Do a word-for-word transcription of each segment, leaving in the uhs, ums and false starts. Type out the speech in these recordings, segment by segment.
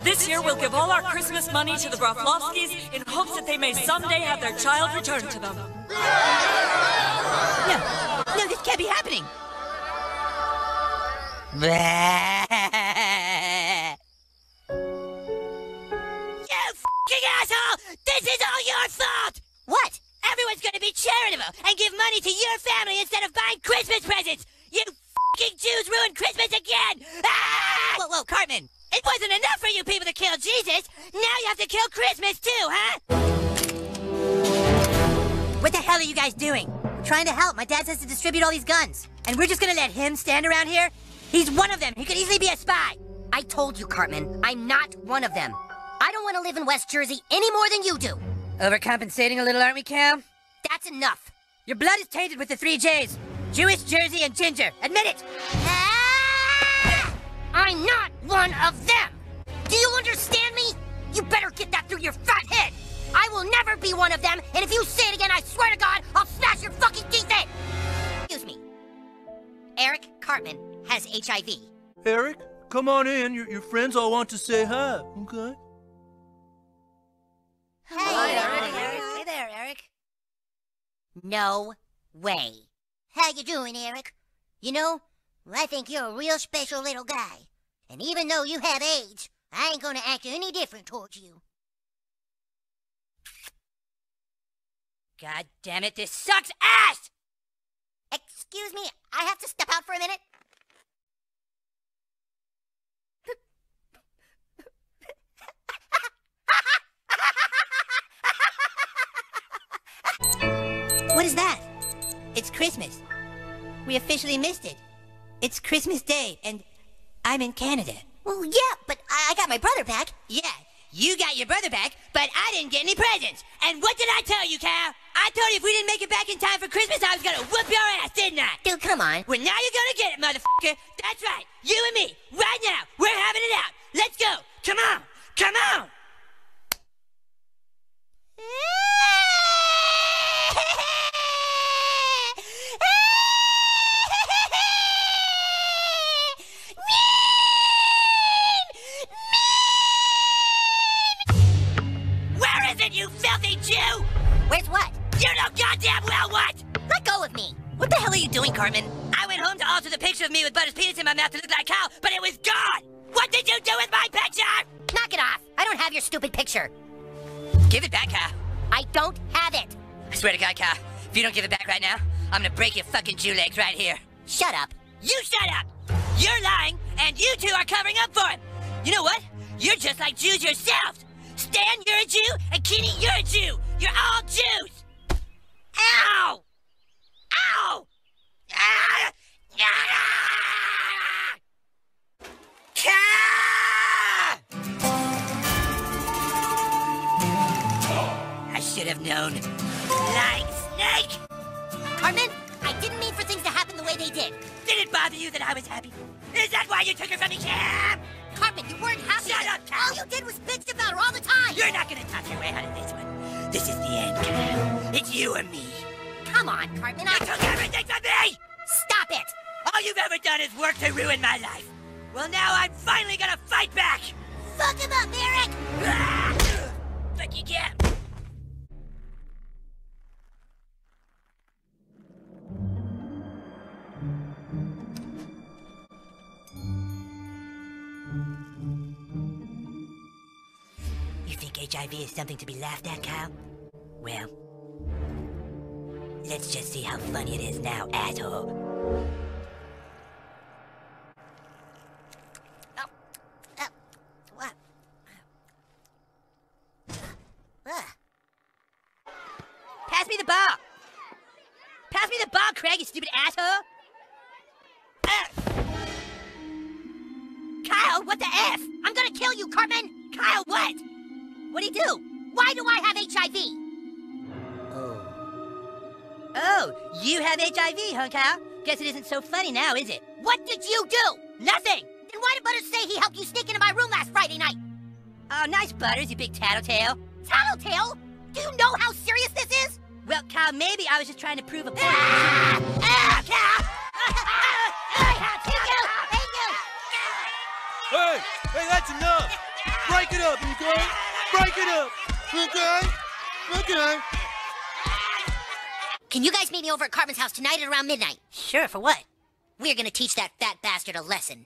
This year, we'll give all our Christmas money to the Broflovskis in hopes that they may someday have their child returned to them. No, no, this can't be happening. You f***ing asshole! This is all your fault! What? Everyone's gonna be charitable and give money to your family instead of buying Christmas presents! You f***ing Jews ruined Christmas again! Ah! Whoa, whoa, Cartman! It wasn't enough for you people to kill Jesus! Now you have to kill Christmas too, huh? What the hell are you guys doing? Trying to help. My dad says to distribute all these guns. And we're just gonna let him stand around here? He's one of them. He could easily be a spy. I told you, Cartman. I'm not one of them. I don't want to live in West Jersey any more than you do. Overcompensating a little, aren't we, Cal? That's enough. Your blood is tainted with the three J's. Jewish, Jersey, and Ginger. Admit it. Ah! I'm not one of them. Do you understand me? You better get that through your fat head. I will never be one of them, and if you say it again, I swear to God, I'll smash your fucking teeth in. Excuse me. Eric Cartman has H I V. Eric, come on in. Your, your friends all want to say hi, okay? Hey, hey Eric. Eric. Hey there, Eric. No way. How you doing, Eric? You know, I think you're a real special little guy. And even though you have AIDS, I ain't gonna act any different towards you. God damn it, this sucks ass! Excuse me, I have to step out for a minute. What is that? It's Christmas. We officially missed it. It's Christmas Day, and I'm in Canada. Well, yeah, but I, I got my brother back. Yeah, you got your brother back, but I didn't get any presents. And what did I tell you, Cal? I told you if we didn't make it back in time for Christmas, I was gonna whoop your ass, didn't I? Dude, come on. Well, now you're gonna get it, motherfucker. That's right. You and me, right now. We're having it out. Let's go. Come on. Come on. Where is it, you filthy Jew? Where's what? You know goddamn well what! Let go of me. What the hell are you doing, Cartman? I went home to alter the picture of me with Butter's penis in my mouth to look like Kyle, but it was gone! What did you do with my picture? Knock it off. I don't have your stupid picture. Give it back, Kyle. I don't have it. I swear to God, Kyle, if you don't give it back right now, I'm gonna break your fucking Jew legs right here. Shut up. You shut up! You're lying, and you two are covering up for him. You know what? You're just like Jews yourselves. Stan, you're a Jew, and Kenny, you're a Jew. You're all Jews. Ow! Ow! Ah! Ah! Ah! I should have known. Lying snake! Cartman, I didn't mean for things to happen the way they did. Did it bother you that I was happy? Is that why you took her from me, Cam? Cartman, you weren't happy. Shut up, Cal. All you did was bitch about her all the time. You're not gonna talk your way out of this one. This is the end, Cal. It's you or me. Come on, Cartman. You I... took everything from me! Stop it! All you've ever done is work to ruin my life. Well, now I'm finally gonna fight back! Fuck him up, Eric! Ah! Fuck you can. You think H I V is something to be laughed at, Kyle? Well, let's just see how funny it is now, asshole. Oh. Oh. What? Uh. Pass me the ball! Pass me the ball, Craig, you stupid asshole! Uh. Kyle, what the F? I'm gonna kill you, Cartman! Kyle, what? What'd he do? Why do I have H I V? Oh. Oh, you have H I V, huh, Kyle? Guess it isn't so funny now, is it? What did you do? Nothing! Then why did Butters say he helped you sneak into my room last Friday night? Oh, nice Butters, you big tattletale. Tattletale? Do you know how serious this is? Well, Kyle, maybe I was just trying to prove a point. Ah! Ah, Kyle! Hey, you! Hey, you! Hey, hey, that's enough! Break Break it up. Okay? Okay. Can you guys meet me over at Cartman's house tonight at around midnight? Sure, for what? We're gonna teach that fat bastard a lesson.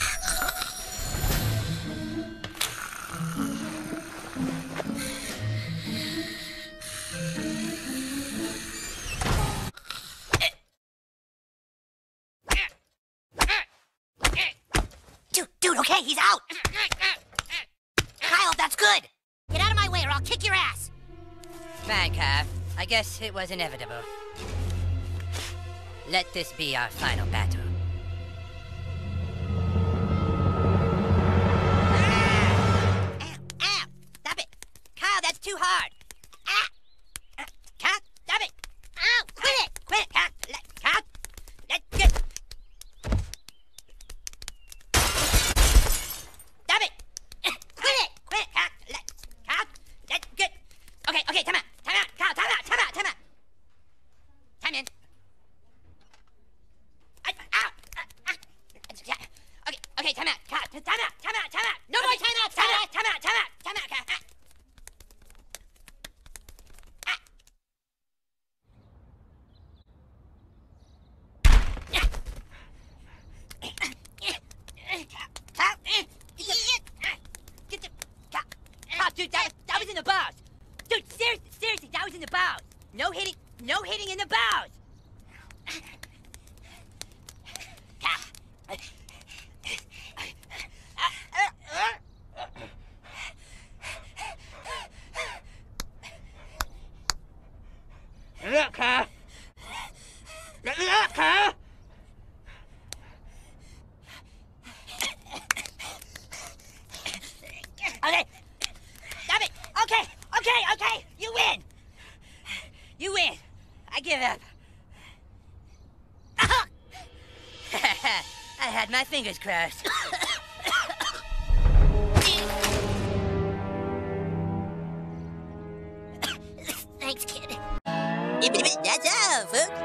Dude, dude, okay, he's out! Kyle, that's good! Get out of my way or I'll kick your ass! Fine, Kyle. I guess it was inevitable. Let this be our final battle. Ow, ow! Stop it! Kyle, that's too hard! Ah! Uh, Kyle, stop it! Ow! Quit it! Quit it! Kyle, let, Kyle! Let, get... Stop it! Uh, Quit it! Quit it! Kyle, let, Kyle, let, get... Okay, okay, time out! Time out! Kyle, time out! Time out! Time out! Time in. I, ow! Uh, uh, okay, okay, time out! Kyle, time out! Time out! Time out! No more time out! Time out! Time out! Time out! Time out, Kyle! Ah. Get the... Oh, dude, that, that was in the bows. Dude, seriously, seriously, that was in the bows. No hitting, no hitting in the bows. Look, Kyle. Look, Kyle. Okay. Stop it. Okay. Okay. Okay. You win. You win. I give up. I had my fingers crossed. Thanks, kid. That's all, folks.